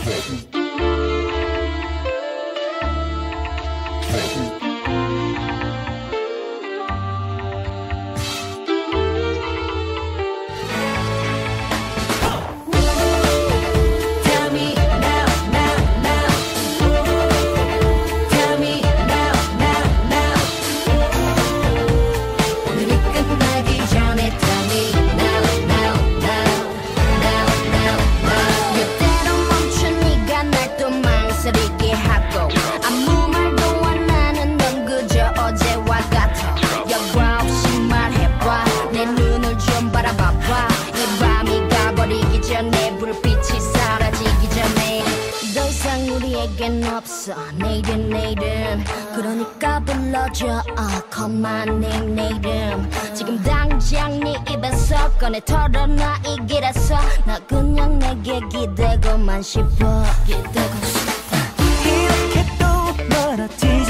없어 내일은 그러니까 불러줘 컴만 내 이름 지금 당장 네 입에서 꺼내 털어놔 이 길에서 나 그냥 내게 기대고만 싶어 이렇게 또 멀어지